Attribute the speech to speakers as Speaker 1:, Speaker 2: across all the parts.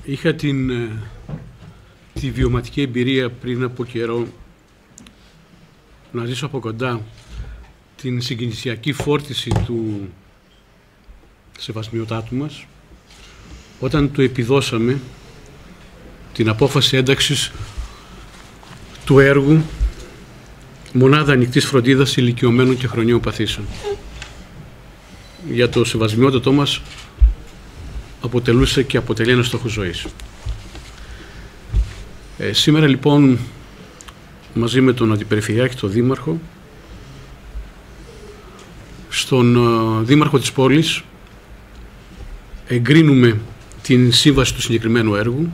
Speaker 1: Είχα τη βιωματική εμπειρία πριν από καιρό να ζήσω από κοντά την συγκινησιακή φόρτιση του σεβασμιωτάτου μας όταν του επιδώσαμε την απόφαση ένταξης του έργου Μονάδα Ανοιχτής Φροντίδας Ηλικιωμένων και Χρονίων Παθήσεων. Για το σεβασμιότατό μας αποτελούσε και αποτελεί ένα στόχο ζωής. Σήμερα λοιπόν μαζί με τον Αντιπεριφερειάρχη, τον Δήμαρχο, στον Δήμαρχο της πόλης εγκρίνουμε την σύμβαση του συγκεκριμένου έργου,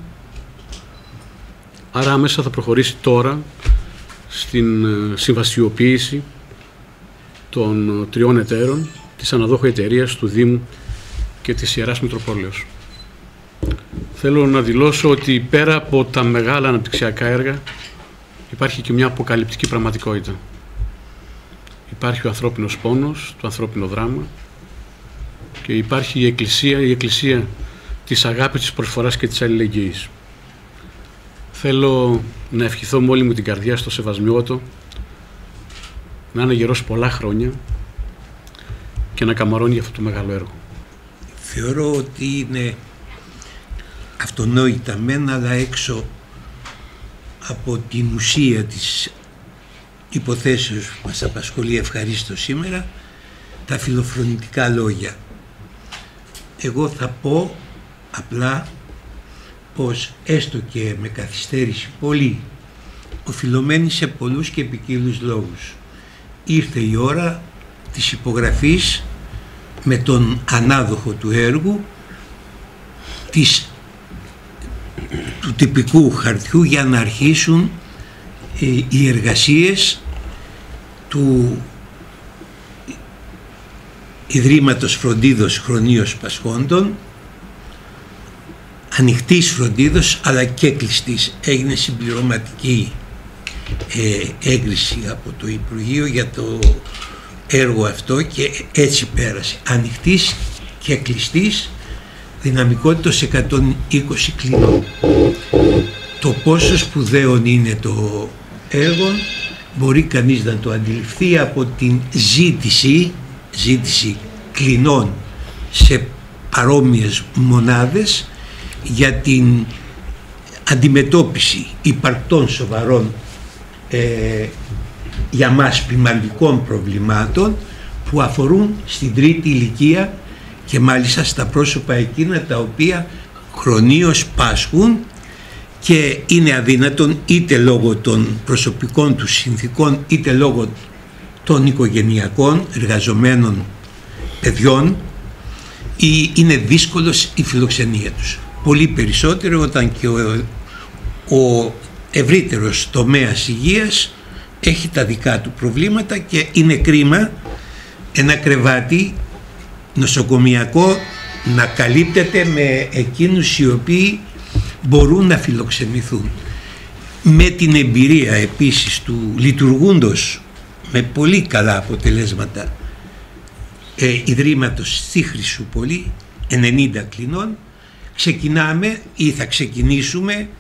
Speaker 1: άρα άμεσα θα προχωρήσει τώρα στην συμβασιοποίηση των 3 εταίρων της αναδόχου εταιρείας του Δήμου και της Ιεράς Μητροπόλεως. Θέλω να δηλώσω ότι πέρα από τα μεγάλα αναπτυξιακά έργα υπάρχει και μια αποκαλυπτική πραγματικότητα. Υπάρχει ο ανθρώπινος πόνος, το ανθρώπινο δράμα και υπάρχει η εκκλησία της αγάπης, της προσφοράς και της αλληλεγγύης. Θέλω να ευχηθώ με όλη μου την καρδιά στο Σεβασμιότο να είναι γερός πολλά χρόνια και να καμαρώνει για αυτό το μεγάλο έργο.
Speaker 2: Θεωρώ ότι είναι αυτονόητα μεν, αλλά έξω από την ουσία της υποθέσεως που μας απασχολεί ευχαρίστως σήμερα, τα φιλοφρονητικά λόγια. Εγώ θα πω απλά πως έστω και με καθυστέρηση πολύ, οφειλωμένη σε πολλούς και ποικίλους λόγους, ήρθε η ώρα της υπογραφής με τον ανάδοχο του έργου του τυπικού χαρτιού για να αρχίσουν οι εργασίες του Ιδρύματος Φροντίδος Χρονίως Πασχόντων, ανοιχτής φροντίδος αλλά και κλειστής. Έγινε συμπληρωματική έγκριση από το Υπουργείο για το έργο αυτό και έτσι πέρασε. Ανοιχτής και κλειστής, δυναμικότητας 120 κλινών. Το πόσο σπουδαίο είναι το έργο μπορεί κανείς να το αντιληφθεί από την ζήτηση κλινών σε παρόμοιες μονάδες για την αντιμετώπιση υπαρκτών σοβαρών για μας ποιμαντικών προβλημάτων που αφορούν στην τρίτη ηλικία και μάλιστα στα πρόσωπα εκείνα τα οποία χρονίως πάσχουν και είναι αδύνατον είτε λόγω των προσωπικών τους συνθήκων είτε λόγω των οικογενειακών εργαζομένων παιδιών ή είναι δύσκολος η φιλοξενία τους. Πολύ περισσότερο όταν και ο ευρύτερος τομέας υγείας έχει τα δικά του προβλήματα και είναι κρίμα ένα κρεβάτι νοσοκομιακό να καλύπτεται με εκείνους οι οποίοι μπορούν να φιλοξενηθούν. Με την εμπειρία επίσης του λειτουργούντος με πολύ καλά αποτελέσματα Ιδρύματος στη Χρυσούπολη, 90 κλινών, ξεκινάμε ή θα ξεκινήσουμε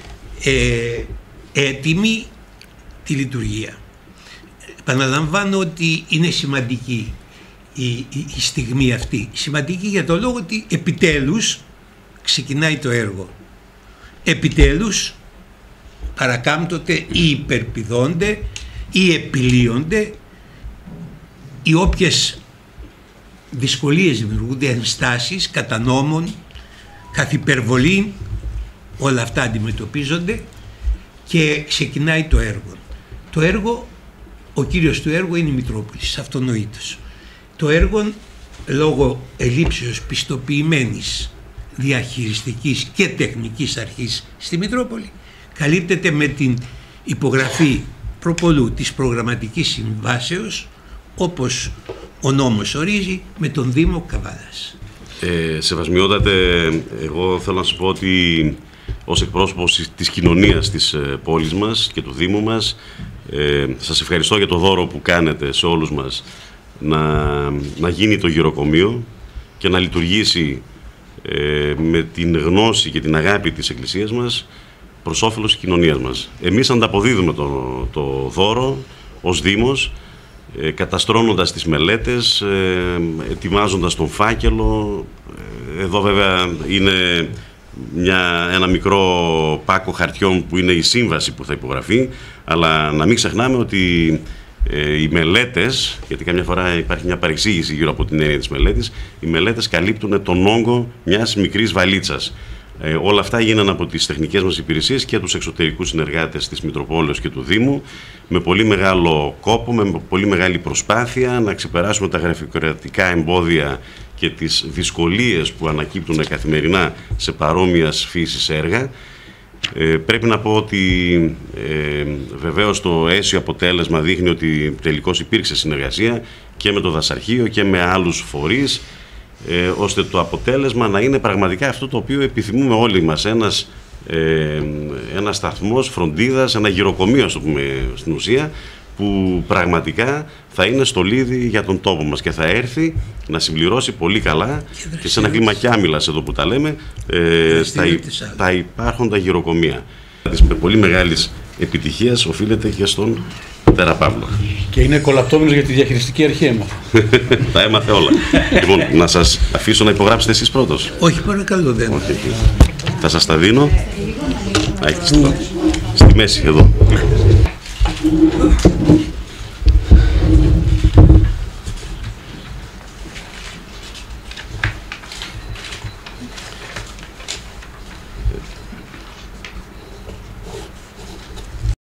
Speaker 2: έτοιμη τη λειτουργία. Επαναλαμβάνω ότι είναι σημαντική η στιγμή αυτή. Σημαντική για το λόγο ότι επιτέλους ξεκινάει το έργο. Επιτέλους παρακάμπτονται ή υπερπηδώνται ή επιλύονται οι όποιες δυσκολίες δημιουργούνται, ενστάσεις, κατά νόμων, καθ' υπερβολή, όλα αυτά αντιμετωπίζονται και ξεκινάει το έργο. Το έργο, ο κύριος του έργου είναι η Μητρόπολης, αυτονοήτως. Το έργο, λόγω ελλείψεως πιστοποιημένης διαχειριστικής και τεχνικής αρχής στη Μητρόπολη, καλύπτεται με την υπογραφή προπολού της προγραμματικής συμβάσεως, όπως ο νόμος ορίζει, με τον Δήμο Καβάδας.
Speaker 3: Σεβασμιότατε, εγώ θέλω να σας πω ότι ως εκπρόσωπος της κοινωνίας της πόλης μας και του Δήμου μας, σας ευχαριστώ για το δώρο που κάνετε σε όλους μας να γίνει το γυροκομείο και να λειτουργήσει με την γνώση και την αγάπη της Εκκλησίας μας προς όφελος της κοινωνίας μας. Εμείς ανταποδίδουμε το δώρο ως Δήμος, καταστρώνοντας τις μελέτες, ετοιμάζοντας τον φάκελο. Εδώ βέβαια είναι ένα μικρό πάκο χαρτιών που είναι η σύμβαση που θα υπογραφεί, αλλά να μην ξεχνάμε ότι οι μελέτες, γιατί καμιά φορά υπάρχει μια παρεξήγηση γύρω από την έννοια της μελέτης, οι μελέτες καλύπτουν τον όγκο μιας μικρής βαλίτσας. Όλα αυτά γίνανε από τις τεχνικές μας υπηρεσίες και τους εξωτερικούς συνεργάτες της Μητροπόλεως και του Δήμου, με πολύ μεγάλο κόπο, με πολύ μεγάλη προσπάθεια να ξεπεράσουμε τα γραφειοκρατικά εμπόδια και τις δυσκολίες που ανακύπτουν καθημερινά σε παρόμοιας φύσης έργα. Πρέπει να πω ότι βεβαίως το αίσιο αποτέλεσμα δείχνει ότι τελικώς υπήρξε συνεργασία και με το δασαρχείο και με άλλους φορείς, ώστε το αποτέλεσμα να είναι πραγματικά αυτό το οποίο επιθυμούμε όλοι μας, ένας σταθμός φροντίδας, ένα γυροκομείο, στο πούμε, στην ουσία, που πραγματικά θα είναι στολίδι για τον τόπο μας και θα έρθει να συμπληρώσει πολύ καλά και σε ένα κλίμα Κιάμιλας, εδώ που τα λέμε, τα υπάρχοντα γυροκομεία. Με πολύ μεγάλης επιτυχίας οφείλεται και στον πατέρα Παύλο.
Speaker 1: Και είναι κολαπτώμενος για τη διαχειριστική αρχή, έμαθα.
Speaker 3: Τα έμαθε όλα. Λοιπόν, να σας αφήσω να υπογράψετε εσείς πρώτος.
Speaker 2: Όχι, παρακαλώ, δεν.
Speaker 3: Θα σας τα δίνω. Στη μέση, εδώ.